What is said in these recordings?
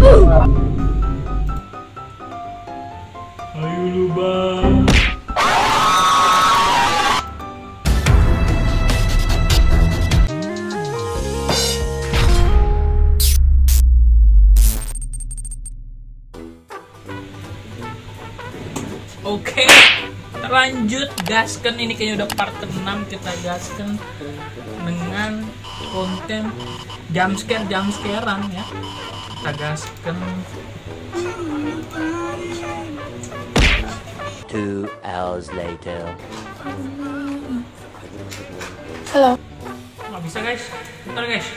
Ayo lu bang. Oke, lanjut gaskan, ini kayaknya udah part ke-6 kita gaskan dengan konten jumpscarean ya. Kita gaskan. 2 hours later. Halo. Nggak bisa guys, bentar guys.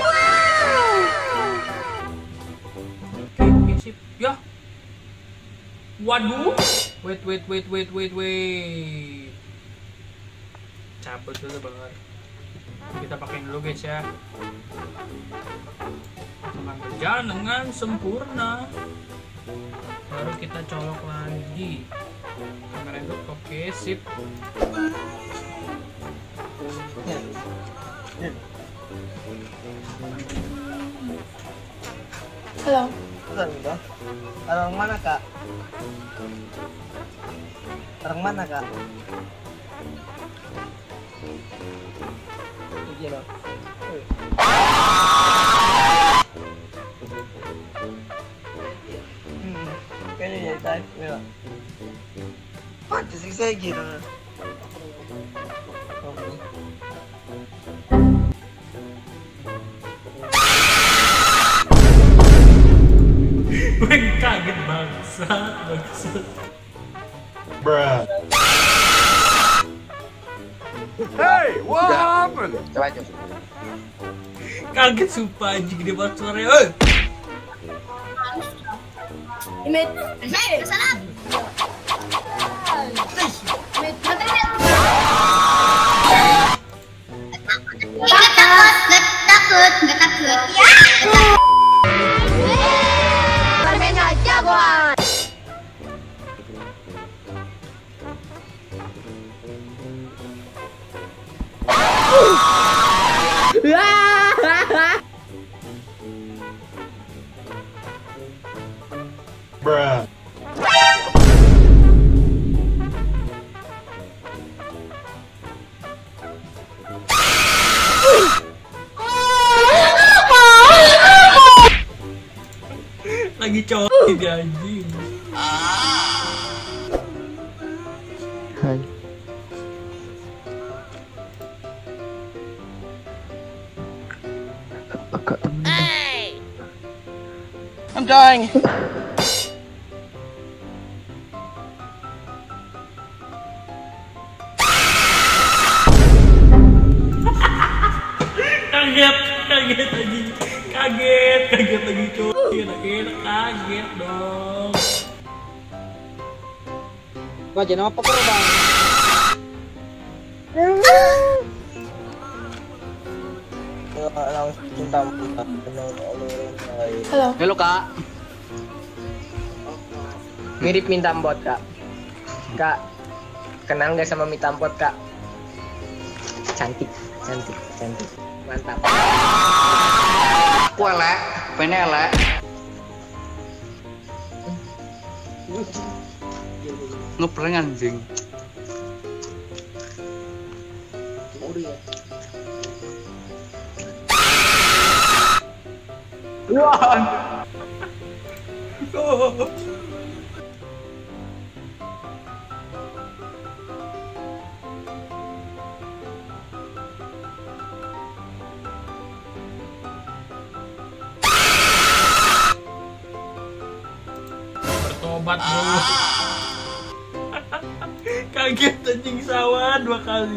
Oke, sip. Ya. Waduh. Wait. Cabut dulu banget. Kita pakai dulu guys ya. Akan berjalan dengan sempurna. Baru kita colok lagi. Kamera itu oke, sip. Halo. Orang mana kak? Orang mana kak? Gila. Kayaknya ya type ya. Pantes sih saya gitu. Gue kaget bangsat. Bruh. Hey, what happened? Coba aja. Kaget sumpah anjing, gede banget suaranya. Imit. Salam. Nggak takut. Ya. Permainan jagoan. Bruh. Lagi cowok di anjing. Hai. Kakak temen. I'm dying. Kaget anjing. Kaget lagi cowok. Enak kaget dong. Baca nama poker bang. Halo. Halo kak. Mirip Mintambot kak. Kak, kenal nggak sama Mintambot kak? Cantik. Mantap. Aku elek, pengen elek. Ngeprank anjing. Wah. Bertobat bro. Kaget anjing, sawah 2 kali.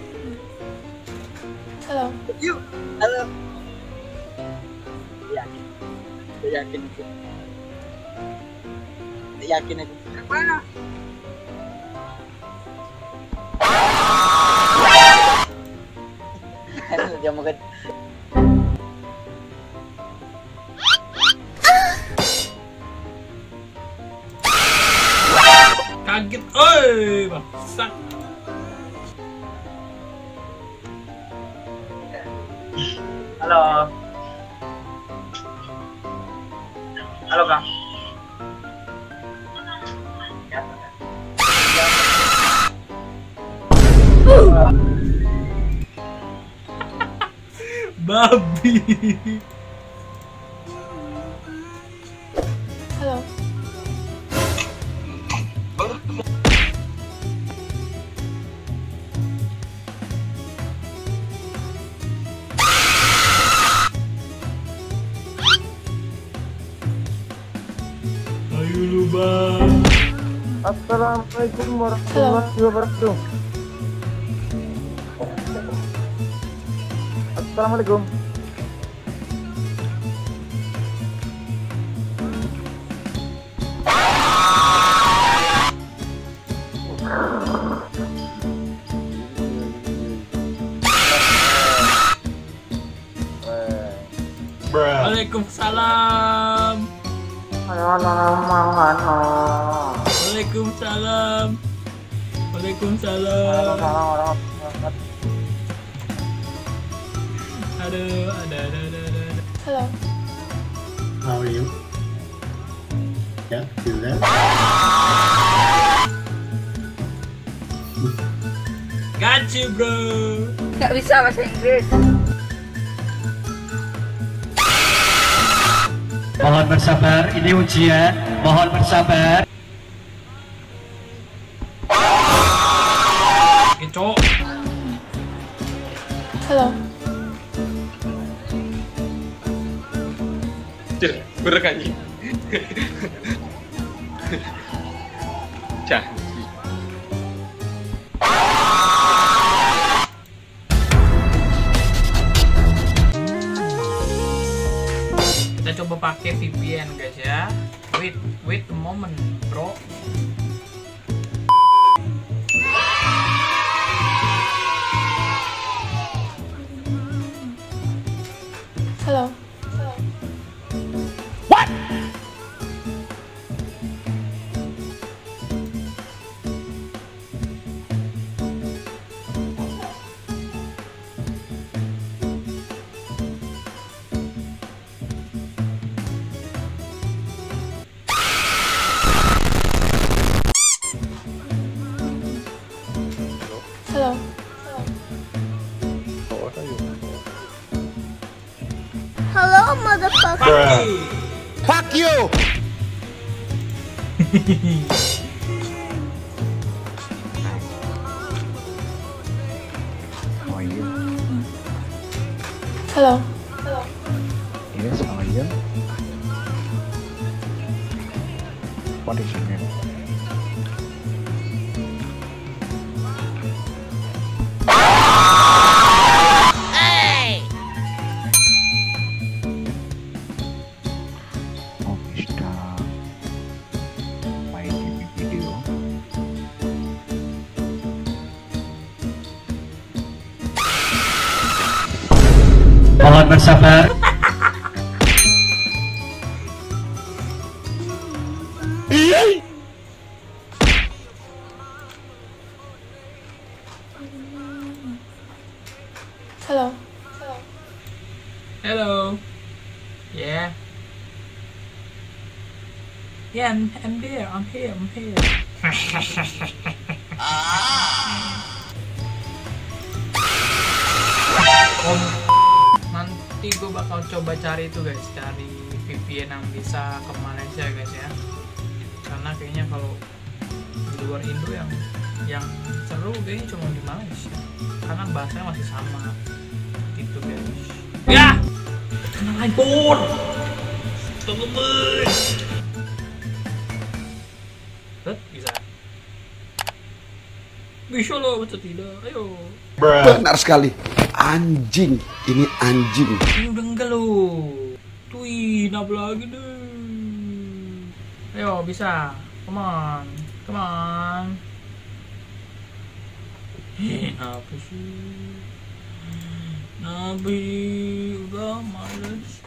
Halo. Yuk. Halo. Yakin itu. Yakin itu. Mana? Dia mungkin. Kaget, oi, bangsat. Halo. Halo Kang. Babi. Halo. Ayo lu bang. Assalamualaikum warahmatullahi wabarakatuh. Assalamualaikum. Bruh. Waalaikumsalam. Waalaikumsalam. Waalaikumsalam. Aduh, ada. Hello. How are you? Yeah, do that. Got you, bro. Nggak bisa bahasa Inggris. Mohon bersabar, ini ujian. Mohon bersabar. Kecok. Hello. Berekannya. Janji. Kita coba pakai VPN guys ya. Wait a moment, bro. Hello. Hello. Hello, motherfucker. Bruh. Fuck you. How are you? Hello. Yes, how are you? What is your name? Oh, Mr. My gaming video. Mohon bersabar. Hello. Hello. Yeah. Yeah, I'm there. I'm here. Nanti gue bakal coba cari itu guys, cari VPN yang bisa ke Malaysia guys ya. Karena kayaknya kalau di luar Indo yang seru kayaknya cuma di Malaysia. Karena bahasanya masih sama. Gitu guys. Ya. Kena iPhone. Temen. Bisa. Bisa loh, masa tidak? Ayo. Bruh. Benar sekali. Anjing. Ini anjing. Ini udah enggak loh. Tuh, nap lagi deh. Ayo, bisa. Come on. Apa sih? Nabi udah males.